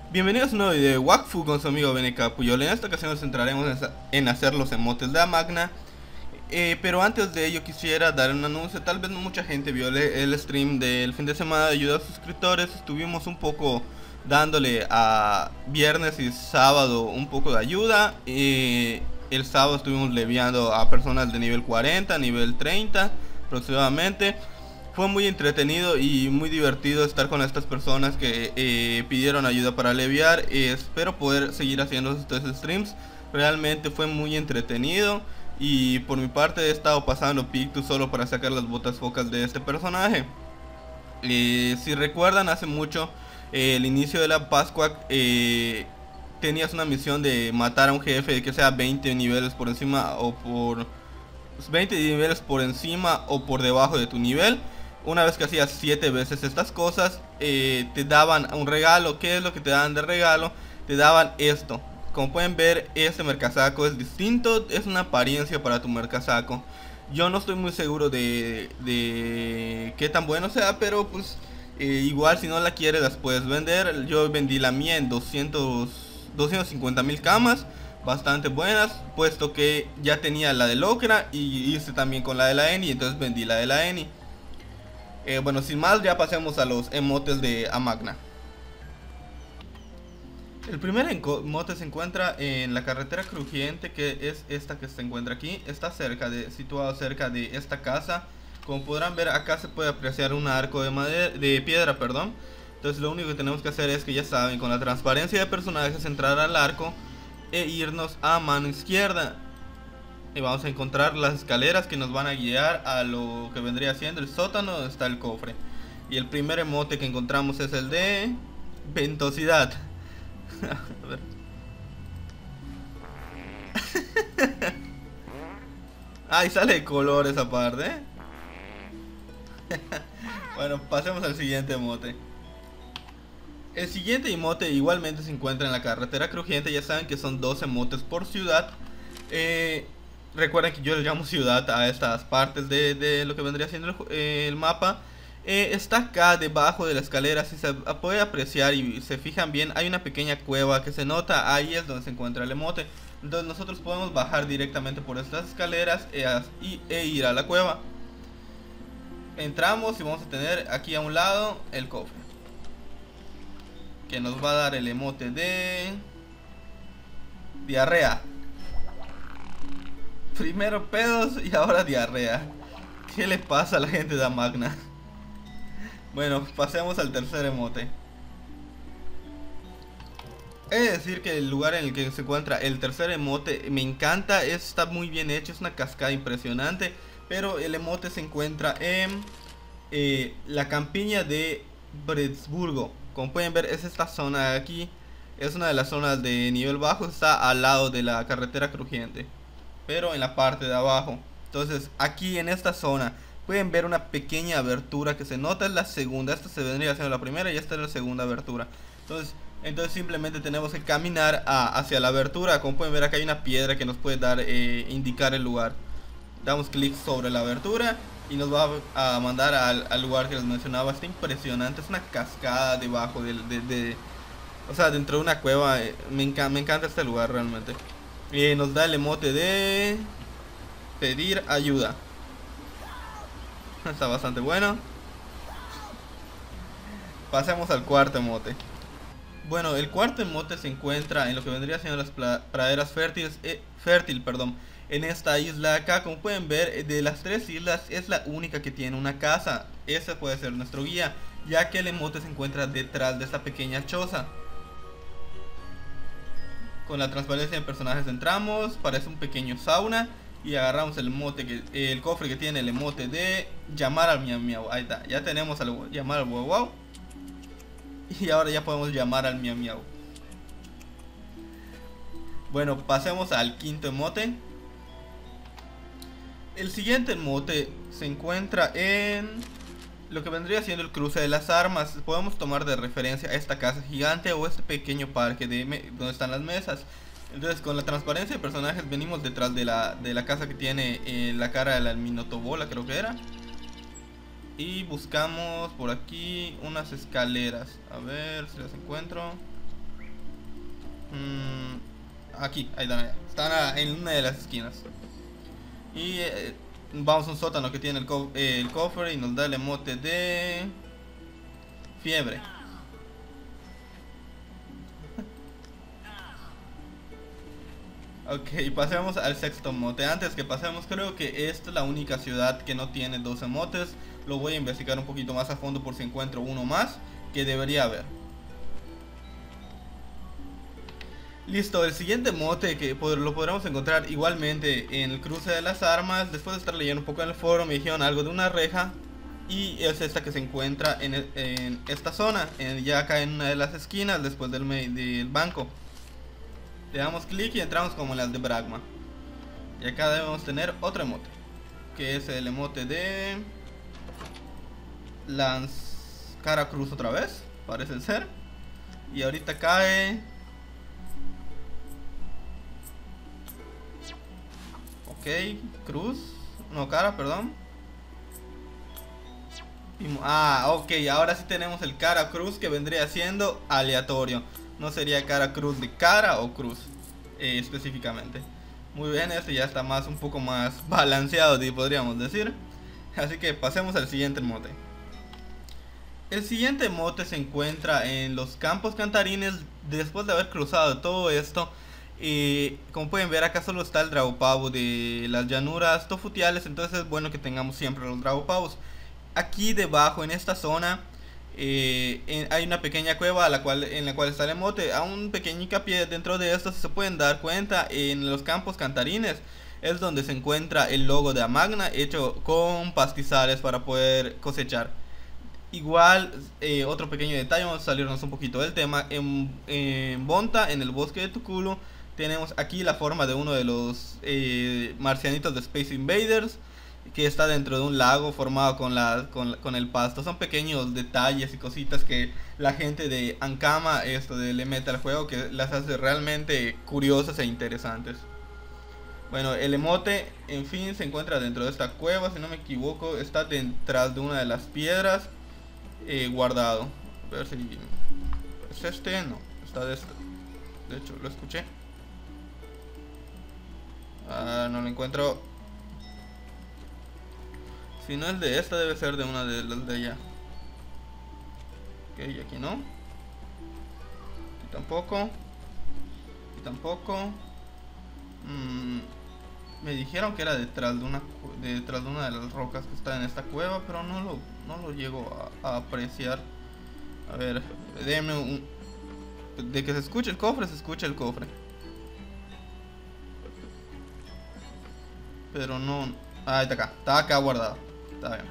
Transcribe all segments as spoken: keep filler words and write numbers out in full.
Bienvenidos a un nuevo video de Wakfu con su amigo B N K Puyol. En esta ocasión nos centraremos en hacer los emotes de Amagna. eh, Pero antes de ello quisiera dar un anuncio. Tal vez no mucha gente vio el stream del fin de semana de ayuda a suscriptores. Estuvimos un poco dándole a viernes y sábado un poco de ayuda. eh, El sábado estuvimos leviando a personas de nivel cuarenta, nivel treinta aproximadamente. Fue muy entretenido y muy divertido estar con estas personas que eh, pidieron ayuda para aliviar. Eh, espero poder seguir haciendo estos streams. Realmente fue muy entretenido. Y por mi parte he estado pasando Pictus solo para sacar las botas focas de este personaje. Eh, si recuerdan, hace mucho, eh, el inicio de la Pascua, eh, tenías una misión de matar a un jefe que sea veinte niveles por encima o por veinte niveles por encima o por debajo de tu nivel. Una vez que hacías siete veces estas cosas, eh, te daban un regalo. ¿Qué es lo que te dan de regalo? Te daban esto. Como pueden ver, este mercasaco es distinto. Es una apariencia para tu mercasaco. Yo no estoy muy seguro de, de qué tan bueno sea, pero pues eh, igual si no la quieres las puedes vender. Yo vendí la mía en doscientos, doscientos cincuenta mil camas. Bastante buenas, puesto que ya tenía la de Locra y hice también con la de la Eni, entonces vendí la de la Eni. Eh, bueno, sin más, ya pasemos a los emotes de Amagna. El primer emote se encuentra en la carretera crujiente, que es esta que se encuentra aquí. Está cerca de, situado cerca de esta casa. Como podrán ver, acá se puede apreciar un arco de madera, de piedra, perdón. Entonces lo único que tenemos que hacer es que, ya saben, con la transparencia de personajes, entrar al arco e irnos a mano izquierda. Y vamos a encontrar las escaleras que nos van a guiar a lo que vendría siendo el sótano donde está el cofre. Y el primer emote que encontramos es el de ventosidad. A ver. Ahí sale de color esa parte. Bueno, pasemos al siguiente emote. El siguiente emote igualmente se encuentra en la carretera crujiente. Ya saben que son dos emotes por ciudad. Eh... Recuerden que yo le llamo ciudad a estas partes de, de lo que vendría siendo el, eh, el mapa. eh, Está acá debajo de la escalera. Si se puede apreciar y se fijan bien, hay una pequeña cueva que se nota. Ahí es donde se encuentra el emote. Entonces nosotros podemos bajar directamente por estas escaleras e, y, e ir a la cueva. Entramos y vamos a tener aquí a un lado el cofre, que nos va a dar el emote de diarrea. Primero pedos y ahora diarrea. ¿Qué le pasa a la gente de Amagna? Bueno, pasemos al tercer emote. He de decir que el lugar en el que se encuentra el tercer emote me encanta. Está muy bien hecho, es una cascada impresionante. Pero el emote se encuentra en eh, la campiña de Bredsburgo. Como pueden ver, es esta zona de aquí. Es una de las zonas de nivel bajo. Está al lado de la carretera crujiente, pero en la parte de abajo. Entonces aquí en esta zona pueden ver una pequeña abertura que se nota. Es la segunda, esta se vendría siendo la primera y esta es la segunda abertura. Entonces, entonces simplemente tenemos que caminar a, hacia la abertura. Como pueden ver, acá hay una piedra que nos puede dar, eh, indicar el lugar. Damos clic sobre la abertura y nos va a mandar al, al lugar que les mencionaba. Está impresionante, es una cascada debajo de, de, de o sea, dentro de una cueva. eh, me, enca me encanta este lugar realmente. Eh, nos da el emote de pedir ayuda. Está bastante bueno. Pasemos al cuarto emote. Bueno, el cuarto emote se encuentra en lo que vendría siendo las praderas fértiles, eh, fértil, perdón, en esta isla acá. Como pueden ver, de las tres islas es la única que tiene una casa. Ese puede ser nuestro guía, ya que el emote se encuentra detrás de esta pequeña choza. Con la transparencia de personajes entramos, parece un pequeño sauna. Y agarramos el emote, que, el cofre que tiene el emote de llamar al miau miau. Ahí está, ya tenemos al llamar al wow wow. Y ahora ya podemos llamar al miau miau. Bueno, pasemos al quinto emote. El siguiente emote se encuentra en lo que vendría siendo el cruce de las armas. Podemos tomar de referencia a esta casa gigante o este pequeño parque de donde están las mesas. Entonces, con la transparencia de personajes venimos detrás de la, de la casa que tiene eh, la cara de la Minotobola, creo que era. Y buscamos por aquí unas escaleras. A ver si las encuentro. Mm, aquí, ahí están, están en una de las esquinas. Y eh, vamos a un sótano que tiene el, co eh, el cofre y nos da el emote de fiebre. Ok, pasemos al sexto emote. Antes que pasemos, creo que esta es la única ciudad que no tiene dos emotes. Lo voy a investigar un poquito más a fondo por si encuentro uno más, que debería haber. Listo, el siguiente emote que lo podremos encontrar igualmente en el cruce de las armas. Después de estar leyendo un poco en el foro me dijeron algo de una reja. Y es esta que se encuentra en, el, en esta zona, en, ya acá en una de las esquinas después del, del banco. Le damos clic y entramos como las de Bragma. Y acá debemos tener otro emote, que es el emote de Lance Cara Cruz otra vez, parece ser. Y ahorita cae. Ok, Cruz. No, Cara, perdón. Ah, ok, ahora sí tenemos el Cara Cruz, que vendría siendo aleatorio. No sería Cara Cruz de cara o cruz eh, específicamente. Muy bien, este ya está más un poco más balanceado, podríamos decir. Así que pasemos al siguiente emote. El siguiente emote se encuentra en los campos cantarines. Después de haber cruzado todo esto, eh, como pueden ver, acá solo está el Dragopavo de las llanuras tofutiales. Entonces es bueno que tengamos siempre los Dragopavos. Aquí debajo en esta zona eh, en, hay una pequeña cueva a la cual, en la cual está el emote. A un pequeño hincapié dentro de esto, si se pueden dar cuenta, en los campos cantarines es donde se encuentra el logo de Amagna hecho con pastizales para poder cosechar. Igual, eh, otro pequeño detalle, vamos a salirnos un poquito del tema. En, en Bonta, en el bosque de Tukulu, tenemos aquí la forma de uno de los eh, marcianitos de Space Invaders, que está dentro de un lago formado con, la, con, con el pasto. Son pequeños detalles y cositas que la gente de Ankama esto de, le mete al juego, que las hace realmente curiosas e interesantes. Bueno, el emote, en fin, se encuentra dentro de esta cueva, si no me equivoco. Está detrás de una de las piedras, eh, guardado. A ver si es este, no, está de este. De hecho, lo escuché. Ah, no lo encuentro. Si no es de esta, debe ser de una de las de allá. Ok, aquí no. Aquí tampoco. Aquí tampoco. Mm, me dijeron que era detrás de una de detrás de una de las rocas que está en esta cueva, pero no lo, no lo llego a, a apreciar. A ver, déjenme un... De que se escuche el cofre, se escucha el cofre. Pero no... Ah, está acá, está acá guardado. Está bien.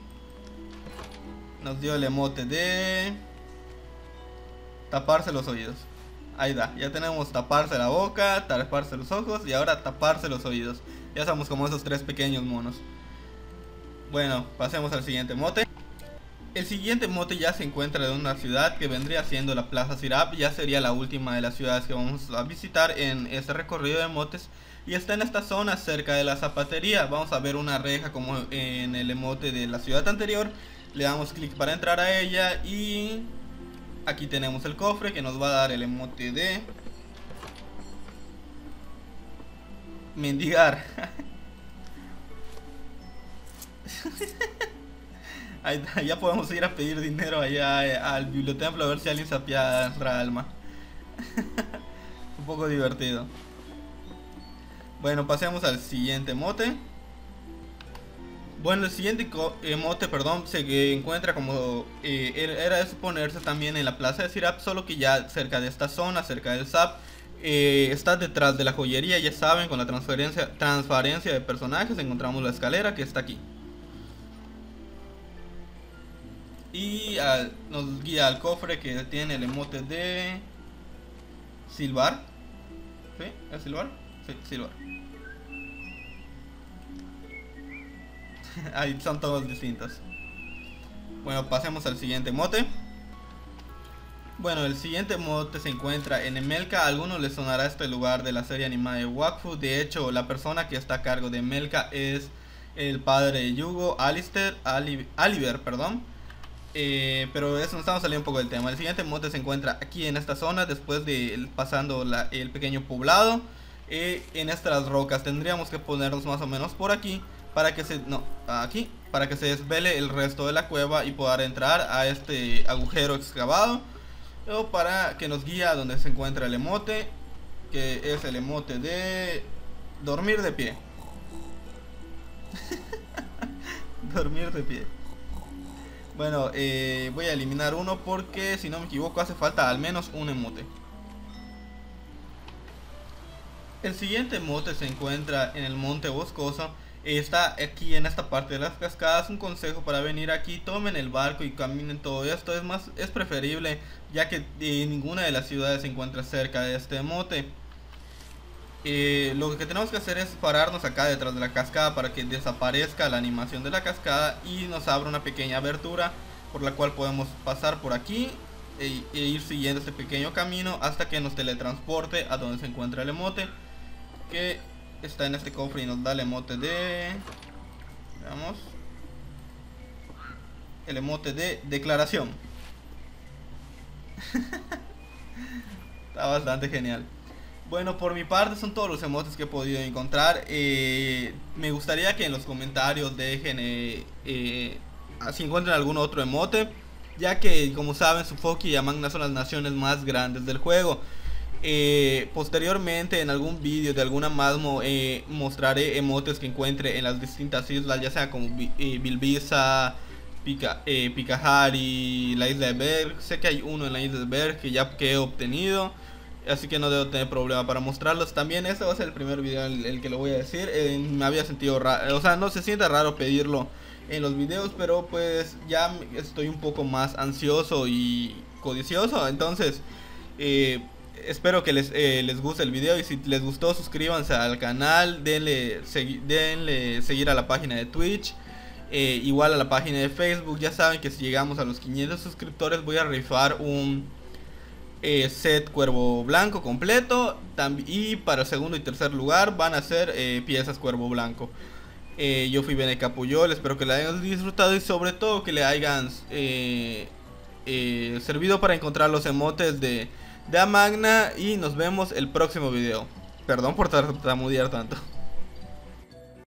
Nos dio el emote de taparse los oídos. Ahí da, ya tenemos taparse la boca, taparse los ojos y ahora taparse los oídos. Ya somos como esos tres pequeños monos. Bueno, pasemos al siguiente emote. El siguiente emote ya se encuentra en una ciudad que vendría siendo la Plaza Sirap. Ya sería la última de las ciudades que vamos a visitar en este recorrido de emotes. Y está en esta zona cerca de la zapatería. Vamos a ver una reja como en el emote de la ciudad anterior. Le damos clic para entrar a ella y aquí tenemos el cofre que nos va a dar el emote de mendigar. Ahí, ya podemos ir a pedir dinero allá eh, al bibliotemplo a ver si alguien se apiada de nuestra alma. Un poco divertido. Bueno, pasemos al siguiente emote. Bueno, el siguiente emote, perdón, se encuentra como eh, era de suponerse también en la Plaza de Sirap, solo que ya cerca de esta zona, cerca del S A P. Eh, está detrás de la joyería, ya saben, con la transferencia, transparencia de personajes. Encontramos la escalera que está aquí. Y al, nos guía al cofre que tiene el emote de silbar. ¿Sí? ¿Es silbar? Sí, silbar. Ahí son todos distintos. Bueno, pasemos al siguiente emote. Bueno, el siguiente emote se encuentra en Emelka. A algunos les sonará este lugar de la serie animada de Wakfu. De hecho, la persona que está a cargo de Emelka es el padre de Yugo, Alistair, Ali, Aliver, perdón. Eh, pero eso nos estamos saliendo un poco del tema. El siguiente emote se encuentra aquí en esta zona, después de el- pasando la- el pequeño poblado. Eh, en estas rocas tendríamos que ponernos más o menos por aquí para que se no aquí para que se desvele el resto de la cueva y poder entrar a este agujero excavado, o para que nos guíe a donde se encuentra el emote, que es el emote de dormir de pie. Dormir de pie. Bueno, eh, voy a eliminar uno porque si no me equivoco hace falta al menos un emote. El siguiente emote se encuentra en el monte boscoso. Está aquí en esta parte de las cascadas. Un consejo para venir aquí: tomen el barco y caminen todo esto. Es más, es preferible, ya que eh, ninguna de las ciudades se encuentra cerca de este emote. Eh, lo que tenemos que hacer es pararnos acá detrás de la cascada para que desaparezca la animación de la cascada y nos abra una pequeña abertura por la cual podemos pasar por aquí e, e ir siguiendo este pequeño camino hasta que nos teletransporte a donde se encuentra el emote, que está en este cofre y nos da el emote de... veamos, el emote de declaración. Está bastante genial. Bueno, por mi parte son todos los emotes que he podido encontrar. Eh, me gustaría que en los comentarios dejen eh, eh, si encuentran algún otro emote, ya que como saben Sufoki y Amagna son las naciones más grandes del juego. Eh, posteriormente en algún vídeo de alguna Masmo eh, mostraré emotes que encuentre en las distintas islas, ya sea como eh, Bilbisa, Pica, eh, Pikahari, la isla de Berg. Sé que hay uno en la isla de Berg que ya que he obtenido, así que no debo tener problema para mostrarlos. También este va a ser el primer video en el que lo voy a decir. eh, Me había sentido raro, o sea, no se siente raro pedirlo en los videos, pero pues ya estoy un poco más ansioso y codicioso. Entonces eh, espero que les, eh, les guste el video, y si les gustó suscríbanse al canal, denle, segui denle seguir a la página de Twitch, eh, igual a la página de Facebook. Ya saben que si llegamos a los quinientos suscriptores voy a rifar un eh, set cuervo blanco completo, y para el segundo y tercer lugar van a ser eh, piezas cuervo blanco. eh, Yo fui Bene Capuyol, espero que la hayan disfrutado y sobre todo que le hayan eh, eh, servido para encontrar los emotes de, de Amagna, y nos vemos el próximo video. Perdón por tartamudear tanto.